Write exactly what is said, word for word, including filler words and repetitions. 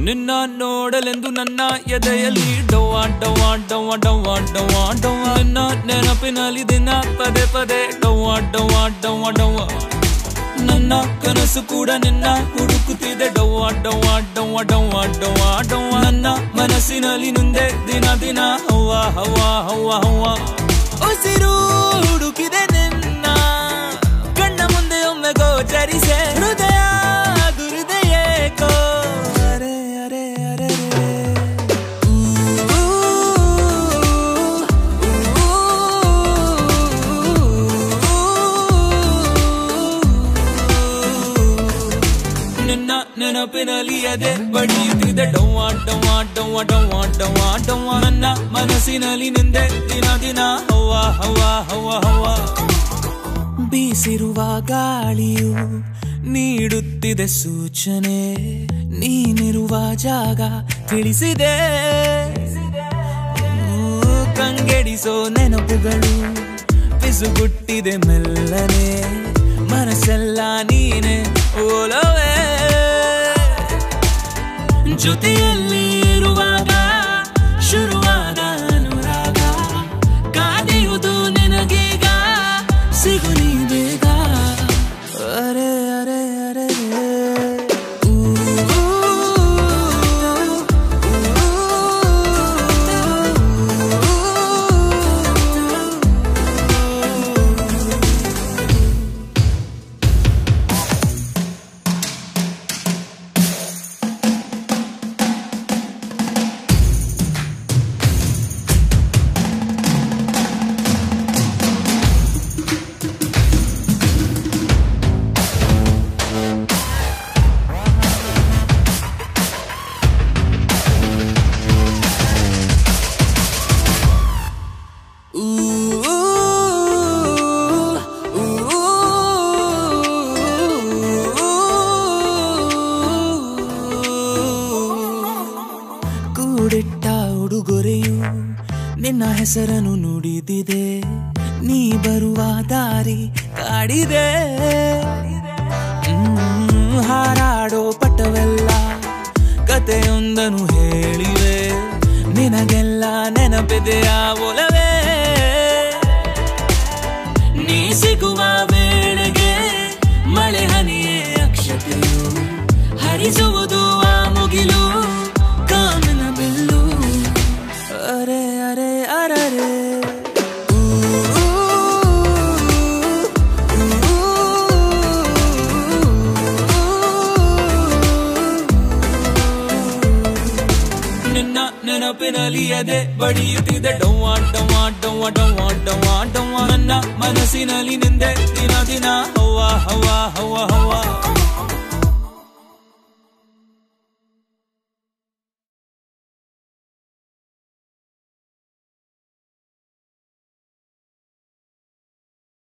ನಿನ್ನ ನೋಡಲೆಂದು ನನ್ನ ಎದೆಯಲ್ಲಿ ಡವ್ವ ಡವ್ವ ಡವ್ವ ಡವ್ವ ಡವ್ವ ಡವ್ವ ನಿನ್ನ ನೆನಪಿನಲ್ಲಿ ದಿನ ಪದೇ ಪದೇ ಡವ್ವ ಡವ್ವ ಡವ್ವ ಡವ್ವ ನನ್ನ ಕನಸು ಕೂಡ ನಿನ್ನ ಹುಡುಕುತ್ತಿದೆ ಡವ್ವ ಡವ್ವ ಡವ್ವ ಡವ್ವ ಡವ್ವ ಡವ್ವ ನನ್ನ ಮನಸ್ಸಿನಲ್ಲಿ ನಿಂದೆ ದಿನ ದಿನ ಹವ್ವ ಹವ್ವ ಹವ್ವ ಹವ್ವ ಉಸಿರು ಹುಡುಕಿದೆ ನಿನ್ನ ಕಣ್ಣ ಮುಂದೆ ಒಮ್ಮೆ ಗೋಚರಿಸೆ ಹೃದಯ ದುರಿದೆಯೇಕೋ ಅರೆ ಅರೆ ಅರೆ ನಿನ್ನ ನೆನಪಿನಲ್ಲಿ ಎದೆ ಬಡಿಯುತ್ತಿದೆ ಡವ್ವ ಡವ್ವ ಡವ್ವ ಡವ್ವ ಡವ್ವ ಡವ್ವ ನನ್ನ ಮನಸ್ಸಿನಲ್ಲಿ ನಿಂದೆ ದಿನ ದಿನ ಹವ್ವ ಹವ್ವ ಹವ್ವ ಹವ್ವ ಬೀಸಿರುವ ಗಾಳಿಯು ನೀಡುತ್ತಿದೆ ಸೂಚನೆ ನೀನಿರುವ ಜಾಗ ತಿಳಿಸಿದೆ ಕಂಗೆಡಿಸೋ ನೆನಪುಗಳು ಪಿಸುಗುಟ್ಟಿದೆ ಮೆಲ್ಲನೆ ಮನಸ್ಸೆಲ್ಲ ನೀನೆ ಓಲವೇ ಜೊತೆಯಲ್ಲಿ ಇರುವಾಗ ಶುರುವಾದ ಅನುರಾಗ ಕಾದಿರುವುದು ನಿನಗೀಗ ಸಿಗು ನೀ ಬೇಗ ಅರೆ ಅರೆ ಅರೆ ಕೂಡಿಟ್ಟ ಉಡುಗೊರೆಯು ನಿನ್ನ ಹೆಸರನ್ನು ನುಡಿದಿದೆ ನೀ ಬರುವ ದಾರಿ ಕಾಡಿದೆ ಹಾರಾಡೋ ಪಟವೆಲ್ಲ ಕತೆಯೊಂದನ್ನು ಹೇಳಿವೆ ನಿನಗೆಲ್ಲ ನೆನಪಿದೆಯ ಒಲವೇ ನೀ ಸಿಗುವ ವೇಳೆಗೆ ಮಳೆ ಹನಿಯೇ ಅಕ್ಷತೆಯು ಹರಿಸುವುದು ಆ ಮುಗಿಲು ಕಾಮನ ಬೆಲ್ಲು ಅರೆ ಅರೆ ಅರರೆ ನಿನ್ನ ನೆನಪಿನಲ್ಲಿ ಎದೆ ಬಡಿಯುತ್ತಿದೆ ಡವ್ವ ಡವ್ವ ಡವ್ವ ಡವ್ವ ಡವ್ವ ಡವ್ವ ನನ್ನ ಮನಸ್ಸಿನಲ್ಲಿ ನಿಂದೆ ದಿನ ದಿನ ಹವ್ವ ಹವ್ವ ಹವ್ವ ಹವ್ವ